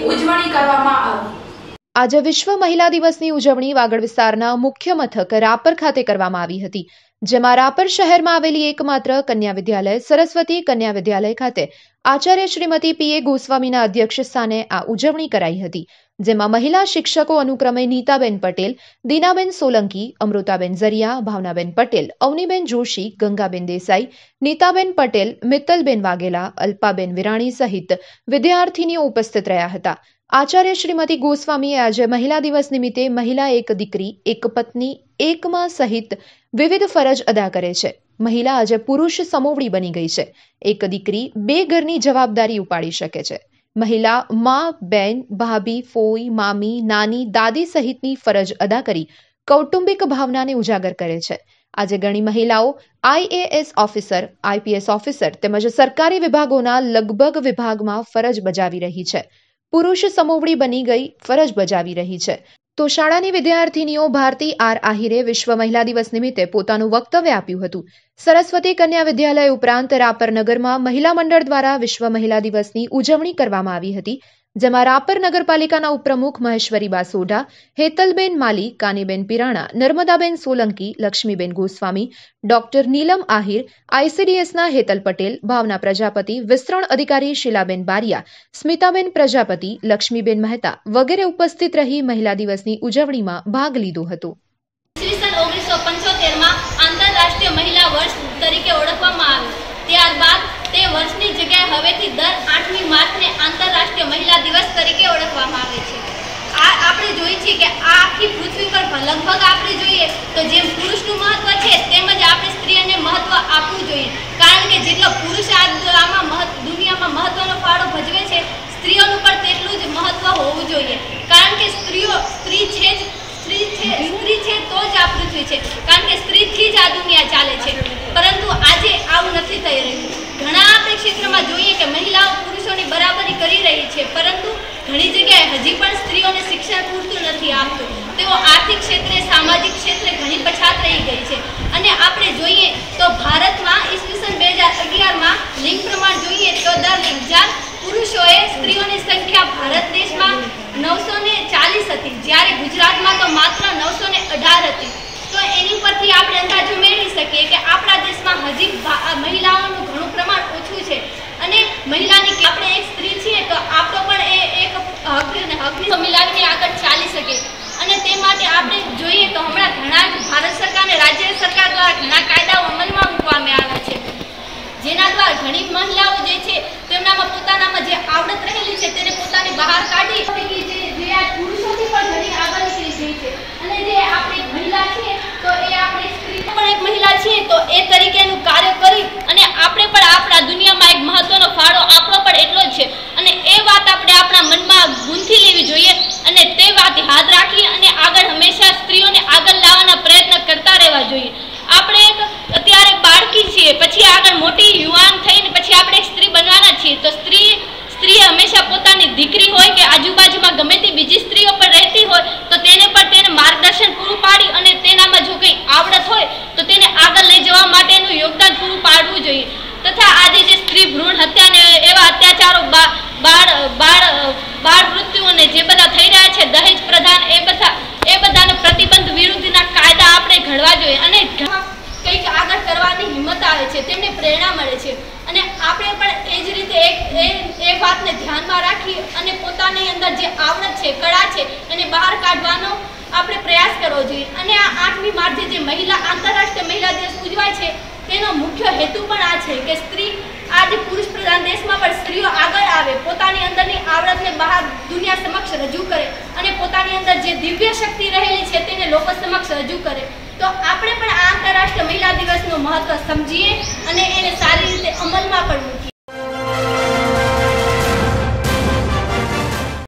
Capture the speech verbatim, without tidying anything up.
ઉજવણી કરવામાં આવી। આજે વિશ્વ મહિલા દિવસની ઉજવણી વાગડ વિસ્તારના મુખ્ય મથક રાપર ખાતે કરવામાં આવી હતી, જેમાં રાપર શહેરમાં આવેલી એકમાત્ર કન્યા વિદ્યાલય સરસ્વતી કન્યા વિદ્યાલય ખાતે આચાર્ય શ્રીમતી પી એ ગોસ્વામીના અધ્યક્ષ સ્થાને આ ઉજવણી કરાઈ હતી, જેમાં મહિલા શિક્ષકો અનુક્રમે નીતાબેન પટેલ, દીનાબેન સોલંકી, અમૃતાબેન ઝરિયા, ભાવનાબેન પટેલ, અવનીબેન જોશી, ગંગાબેન દેસાઈ, નીતાબેન પટેલ, મિત્તલબેન વાઘેલા, અલ્પાબેન વિરાણી સહિત વિદ્યાર્થીનીઓ ઉપસ્થિત રહ્યા હતા। આચાર્ય શ્રીમતી ગોસ્વામીએ આજે મહિલા દિવસ નિમિત્તે મહિલા એક દીકરી, એક પત્ની, એક માં સહિત વિવિધ ફરજ અદા કરે છે। મહિલા આજે પુરુષ સમોવડી બની ગઈ છે। એક દીકરી બે ઘરની જવાબદારી ઉપાડી શકે છે। મહિલા માં, બેન, ભાભી, ફોઈ, મામી, નાની, દાદી સહિતની ફરજ અદા કરી કૌટુંબિક ભાવનાને ઉજાગર કરે છે। આજે ઘણી મહિલાઓ I A S officer, I P S officer તેમજ સરકારી વિભાગોના લગભગ વિભાગમાં ફરજ બજાવી રહી છે। પુરુષ સમોવડી બની ગઈ ફરજ બજાવી રહી છે। તો શાળાની વિદ્યાર્થીનીઓ ભારતી આર આહિરે વિશ્વ મહિલા દિવસ નિમિત્તે પોતાનું વક્તવ્ય આપ્યું હતું। સરસ્વતી કન્યા વિદ્યાલય ઉપરાંત રાપર નગરમાં મહિલા મંડળ દ્વારા વિશ્વ મહિલા દિવસની ઉજવણી કરવામાં આવી હતી, જેમાં રાપર નગરપાલિકાના ઉપપ્રમુખ Maheshwariba Sodha, Hetalben Mali, Kaniben Pirana, Narmadaben Solanki, Laxmiben Goswami, doctor Neelam Ahir, I C D એસના હેતલ પટેલ, ભાવના પ્રજાપતિ, વિસ્તરણ અધિકારી શીલાબેન બારિયા, સ્મિતાબેન પ્રજાપતિ, લક્ષ્મીબેન મહેતા વગેરે ઉપસ્થિત રહી મહિલા દિવસની ઉજવણીમાં ભાગ લીધો હતો। ઈસવીસન ઓગણીસો પંચોતેર માં આંતરરાષ્ટ્રીય મહિલા વર્ષ તરીકે ઓળખવામાં આવ્યું। ત્યારબાદ તે વર્ષની જગ્યાએ હવેથી દર આઠમી માર્ચને આંતરરાષ્ટ્રીય મહિલા દિવસ તરીકે ઓળખવામાં આવે છે। આ આપણે જોઈએ છીએ કે આ આખી પૃથ્વી પર લગભગ આપણે જોઈએ તો જેમ પુરુષનું મહત્વ છે તેમ જ આપણે સ્ત્રીઓને મહત્વ આપવું જોઈએ, કારણ કે જેટલો પુરુષ આમાં દુનિયામાં મહત્વનો ફાળો ભજવે છે, સ્ત્રીઓનું પણ તેટલું જ મહત્વ હોવું જોઈએ, કારણ કે સ્ત્રીઓ સ્ત્રી છે જ સ્ત્રી છે સ્ત્રી છે તો જ આ પૃથ્વી છે, કારણ કે સ્ત્રીથી જ આ દુનિયા ચાલે છે। પરંતુ આજે આવું નથી થઈ રહ્યું। ઘણા આપણે ક્ષેત્રમાં જોઈએ કે મહિલાઓ પુરુષોની બરાબરી કરી રહી છે, પરંતુ ઘણી જગ્યાએ હજી પણ સ્ત્રીઓને શિક્ષણ પૂરતું નથી આપતું। તેઓ આર્થિક ક્ષેત્રે, સામાજિક ક્ષેત્રે ઘણી પછાત રહી ગઈ છે। અને આપણે જોઈએ તો ભારતમાં ઈસવીસન બે હજાર અગિયારમાં લિંગ પ્રમાણ જોઈએ તો દર હજાર પુરુષોએ સ્ત્રીઓની સંખ્યા ભારત દેશમાં નવસો ને ચાલીસ હતી, જ્યારે ગુજરાતમાં તો માત્ર નવસો ને અઢાર હતી। તો એની પરથી આપણે અંદાજો મેળવી શકીએ કે આપણા દેશમાં હજી મહિલાઓનું ઘણું પ્રમાણ ઓછું છે। અને મહિલાની આપણે એક સ્ત્રી છીએ તો આપણો પણ એ એક હક અને હકની મિલાવીને આગળ ચાલી શકે। અને તે માટે આપણે જોઈએ તો હમણાં ઘણા ભારત સરકાર અને રાજ્ય સરકાર દ્વારા ઘણા કાયદાઓ અમલમાં મૂકવામાં આવ્યા છે, જેના દ્વારા ઘણી મહિલાઓ જે છે તેમનામાં પોતાનામાં જે આવડત રહેલી છે તેને પોતાની બહાર કાઢી જે આ પુરુષોથી પણ ઘણી આગળ નીકળી ગઈ છે। અને જે આપણે મહિલા છીએ તો એ આપણે સ્ત્રી પણ એક મહિલા છીએ તો એ તરીકેનું કાર્ય કરી અને આપણે પણ આપણા દુનિયામાં એક મહત્વનો ફાળો આપણો પણ એટલો જ છે। અને એ વાત આપણે આપણા મનમાં ગૂંથી લેવી જોઈએ અને તે વાત યાદ રાખી અને આગળ હંમેશા સ્ત્રીઓને આગળ લાવવાના પ્રયત્ન કરતા રહેવા જોઈએ। આપણે એક અત્યારે બાળકી છીએ, પછી આગળ મોટી યુવાન થઈને પછી આપણે એક સ્ત્રી બનવાના છીએ, તો સ્ત્રી સ્ત્રીએ હંમેશા પોતાની દીકરી હોય કે આજુબાજુમાં ગમે તે બીજી સ્ત્રીઓ પણ રહેતી હોય તો તેને પણ તેને માર્ગદર્શન પૂરું પાડી અને તેનામાં જો કંઈ આવડત હોય તો તેને આગળ લઈ જવા માટેનું યોગદાન પૂરું પાડવું જોઈએ। તથા આજે જે સ્ત્રી ભ્રૂણ હત્યા ને એવા અત્યાચારો, બાળ બાળ બાળ મૃત્યુઓને જે બધા થઈ રહ્યા છે, દહેજ પ્રધાન, એ બધા એ બધાને પ્રતિબંધ વિરુદ્ધના કાયદા આપણે ઘડવા જોઈએ અને કંઈક આગળ કરવાની હિંમત આવે છે, તેમને પ્રેરણા મળે છે। અને આપણે પણ એ જ રીતે એક એ વાતને ધ્યાનમાં રાખી અને પોતાની અંદર જે આવડત છે, કળા છે એને બહાર કાઢવાનો આપણે પ્રયાસ કરવો જોઈએ। અને આ આઠમી માર્ચે જે મહિલા આંતરરાષ્ટ્રીય મહિલા દિવસ ઉજવાય છે તેનો મુખ્ય હેતુ પણ આ છે કે સ્ત્રી આજે પુરુષ પ્રધાન દેશમાં પણ સ્ત્રીઓ આગળ આવે, પોતાની અંદરની આવડતને બહાર દુનિયા સમક્ષ રજૂ કરે અને પોતાની અંદર જે દિવ્ય શક્તિ રહેલી છે તેને લોકો સમક્ષ રજૂ કરે। તો આપણે પણ આ આંતરરાષ્ટ્રીય મહિલા દિવસનું મહત્વ સમજીએ અને એને સારી રીતે અમલમાં પણ